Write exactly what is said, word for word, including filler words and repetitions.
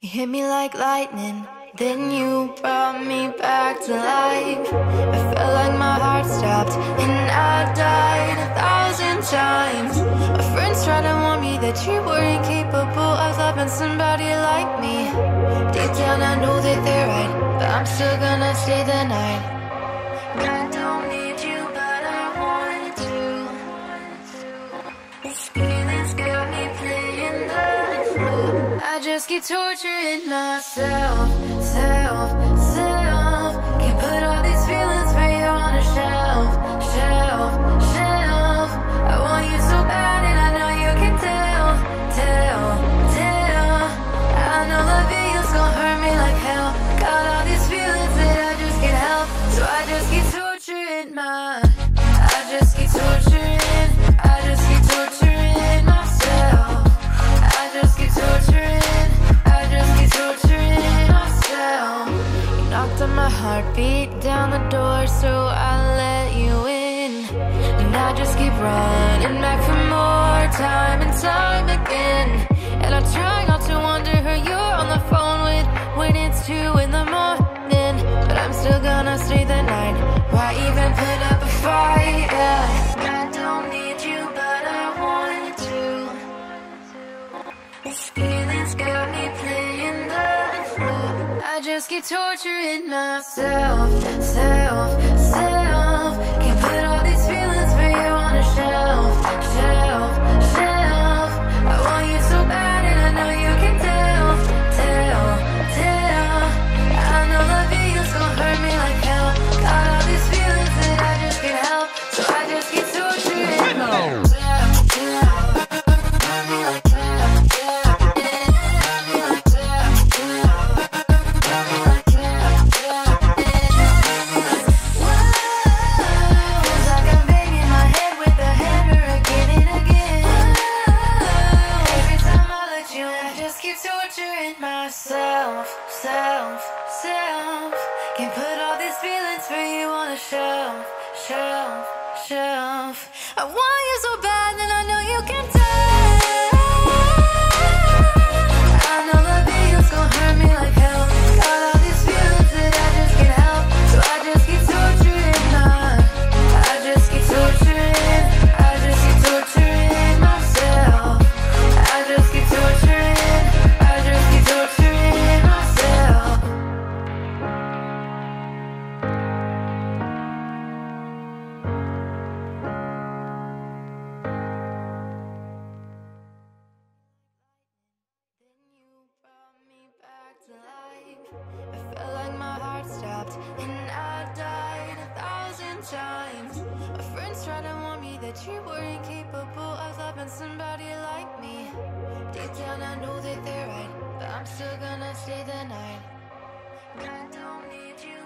You hit me like lightning, then you brought me back to life. I felt like my heart stopped and I died a thousand times. My friends tried to warn me that you were incapable of loving somebody like me. Deep down I know that they're right, but I'm still gonna stay the night. I don't need you, but I want to. These feelings got me playing the fool. I just keep torturing myself, self, self. Can't put all these feelings for you on a shelf, shelf, shelf. I want you so bad and I know you can tell, tell, tell. I know loving you's gonna hurt me like hell. Got all these feelings that I just can't help, so I just keep torturing my, I just keep torturing, I just keep torturing myself. I just keep torturing, I just keep torturing myself. You knocked on my heartbeat down the door, so I let you in. And I just keep running back for more time and time again. And I try not to wonder who you're on the phone with when it's two in the morning. But I'm still gonna stay the night. Why even put up a fight? Yeah. I don't need you, but I want to. These feelings got me playing the fool. I just keep torturing myself, self, self. Can't put all these feelings for you on a shelf, shelf, shelf. I want you so bad and I know you can tell, tell, tell. I know loving you's gonna hurt me like hell. Got all these feelings that I just can't help, so I just keep torturing myself. Myself, self, self. Can't put all these feelings for you on a shelf, shelf, shelf. I want you so bad that I know you can tell. I know loving you's gonna hurt me like hell. Got all these feelings that I just can't help, so I just keep torturing my, I just keep torturing, I just keep torturing myself. I just keep torturing, I just keep torturing myself. Then you brought me back to life. I felt like my heart stopped and I died a thousand times. My friends tried to warn me that you were incapable of loving somebody like me. Deep down I know that they're right, but I'm still gonna stay the night. I don't need you.